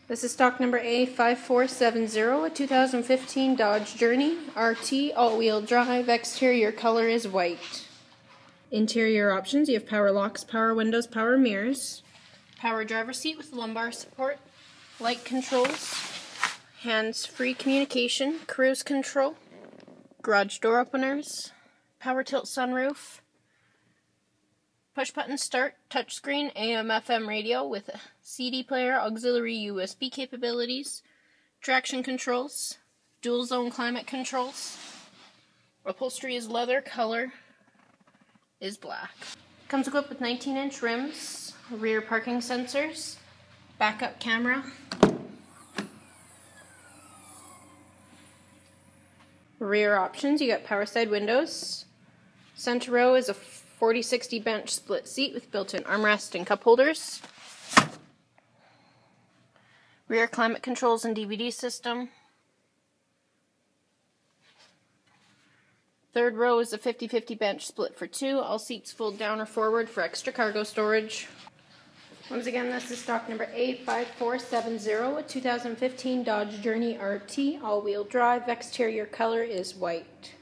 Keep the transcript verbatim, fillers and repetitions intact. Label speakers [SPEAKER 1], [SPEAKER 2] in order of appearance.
[SPEAKER 1] This is stock number A five four seven zero, a two thousand fifteen Dodge Journey R T all-wheel drive. Exterior color is white. Interior options, you have power locks, power windows, power mirrors, power driver seat with lumbar support, light controls, hands-free communication, cruise control, garage door openers, power tilt sunroof, push-button start, touchscreen, A M F M radio with a C D player, auxiliary U S B capabilities, traction controls, dual zone climate controls. Upholstery is leather, color is black. Comes equipped with nineteen inch rims, rear parking sensors, backup camera, rear options, you got power side windows, center row is a forty sixty bench split seat with built-in armrest and cup holders, rear climate controls and D V D system. Third row is a fifty fifty bench split for two. All seats fold down or forward for extra cargo storage. Once again, this is stock number A five four seven zero, a two thousand fifteen Dodge Journey R T all-wheel drive. Exterior color is white.